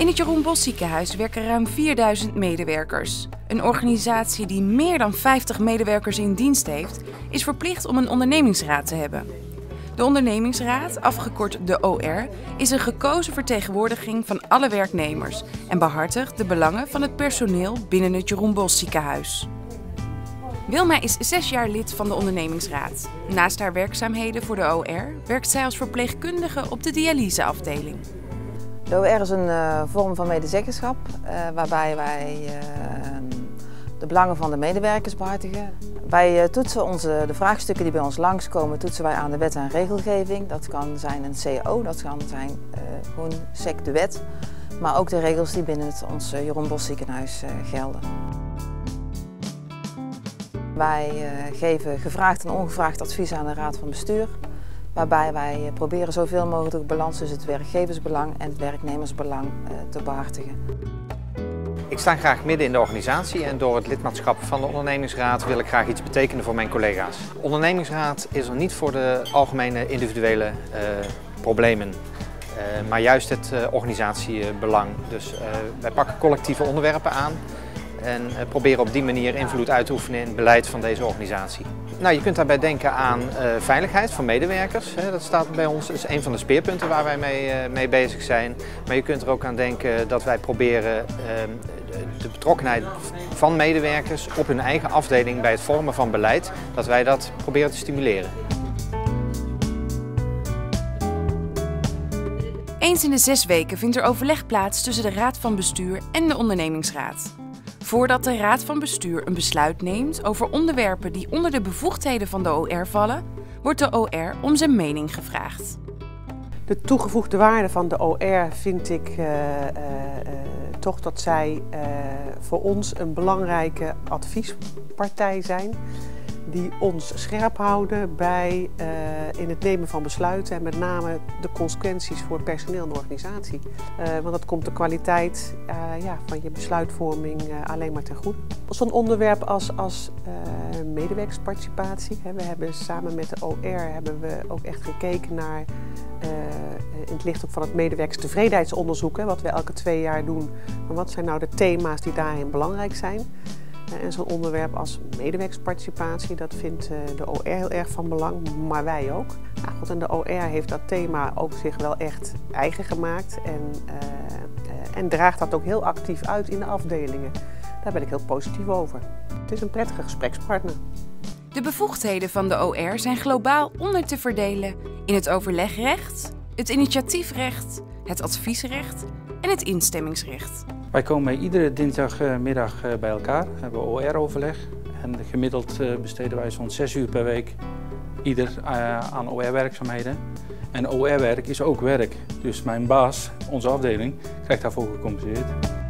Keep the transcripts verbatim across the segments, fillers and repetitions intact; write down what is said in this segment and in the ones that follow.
In het Jeroen Bosch Ziekenhuis werken ruim vierduizend medewerkers. Een organisatie die meer dan vijftig medewerkers in dienst heeft, is verplicht om een ondernemingsraad te hebben. De ondernemingsraad, afgekort de O R, is een gekozen vertegenwoordiging van alle werknemers en behartigt de belangen van het personeel binnen het Jeroen Bosch Ziekenhuis. Wilma is zes jaar lid van de ondernemingsraad. Naast haar werkzaamheden voor de O R werkt zij als verpleegkundige op de dialyseafdeling. De O R is een uh, vorm van medezeggenschap uh, waarbij wij uh, de belangen van de medewerkers behartigen. Wij uh, toetsen onze, de vraagstukken die bij ons langskomen, toetsen wij aan de wet en regelgeving. Dat kan zijn een C O, dat kan zijn uh, gewoon sec de wet, maar ook de regels die binnen het, ons uh, Jeroen Bosch Ziekenhuis uh, gelden. Wij uh, geven gevraagd en ongevraagd advies aan de Raad van Bestuur, waarbij wij proberen zoveel mogelijk de balans tussen het werkgeversbelang en het werknemersbelang uh, te behartigen. Ik sta graag midden in de organisatie en door het lidmaatschap van de ondernemingsraad wil ik graag iets betekenen voor mijn collega's. De ondernemingsraad is er niet voor de algemene individuele uh, problemen, uh, maar juist het uh, organisatiebelang. Dus uh, wij pakken collectieve onderwerpen aan en uh, proberen op die manier invloed uit te oefenen in het beleid van deze organisatie. Nou, je kunt daarbij denken aan uh, veiligheid van medewerkers. Hè. Dat staat bij ons, is een van de speerpunten waar wij mee, uh, mee bezig zijn. Maar je kunt er ook aan denken dat wij proberen uh, de betrokkenheid van medewerkers op hun eigen afdeling bij het vormen van beleid, dat wij dat proberen te stimuleren. Eens in de zes weken vindt er overleg plaats tussen de Raad van Bestuur en de ondernemingsraad. Voordat de Raad van Bestuur een besluit neemt over onderwerpen die onder de bevoegdheden van de O R vallen, wordt de O R om zijn mening gevraagd. De toegevoegde waarde van de O R vind ik uh, uh, uh, toch dat zij uh, voor ons een belangrijke adviespartij zijn, die ons scherp houden bij uh, in het nemen van besluiten en met name de consequenties voor het personeel en de organisatie. Uh, want dat komt de kwaliteit uh, ja, van je besluitvorming uh, alleen maar ten goede. Zo'n onderwerp als, als uh, medewerkersparticipatie. Hè, we hebben samen met de O R hebben we ook echt gekeken naar, uh, in het licht ook van het medewerkerstevredenheidsonderzoek, hè, wat we elke twee jaar doen. Maar wat zijn nou de thema's die daarin belangrijk zijn? En zo'n onderwerp als medewerkersparticipatie, dat vindt de O R heel erg van belang, maar wij ook. Nou, goed, en de O R heeft dat thema ook zich wel echt eigen gemaakt en, uh, en draagt dat ook heel actief uit in de afdelingen. Daar ben ik heel positief over. Het is een prettige gesprekspartner. De bevoegdheden van de O R zijn globaal onder te verdelen in het overlegrecht, het initiatiefrecht, het adviesrecht en het instemmingsrecht. Wij komen iedere dinsdagmiddag bij elkaar, hebben O R-overleg en gemiddeld besteden wij zo'n zes uur per week ieder aan O R-werkzaamheden. En O R-werk is ook werk, dus mijn baas, onze afdeling, krijgt daarvoor gecompenseerd.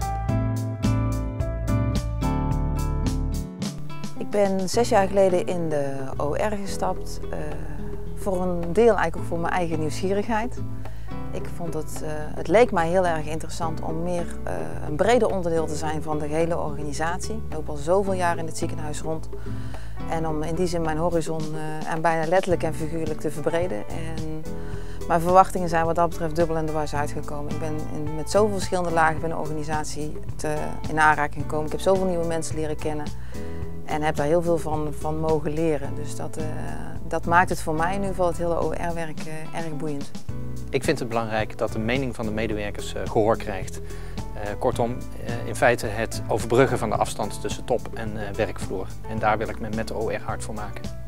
Ik ben zes jaar geleden in de O R gestapt, uh, voor een deel eigenlijk ook voor mijn eigen nieuwsgierigheid. Ik vond het, uh, het leek mij heel erg interessant om meer uh, een breder onderdeel te zijn van de hele organisatie. Ik loop al zoveel jaar in het ziekenhuis rond. En om in die zin mijn horizon uh, en bijna letterlijk en figuurlijk te verbreden. En mijn verwachtingen zijn wat dat betreft dubbel en dwars uitgekomen. Ik ben in, met zoveel verschillende lagen binnen de organisatie te, in aanraking gekomen. Ik heb zoveel nieuwe mensen leren kennen. En heb daar heel veel van, van mogen leren. Dus dat, uh, dat maakt het voor mij in ieder geval het hele O R-werk uh, erg boeiend. Ik vind het belangrijk dat de mening van de medewerkers uh, gehoor krijgt. Uh, kortom, uh, in feite het overbruggen van de afstand tussen top en uh, werkvloer. En daar wil ik me met de O R hard voor maken.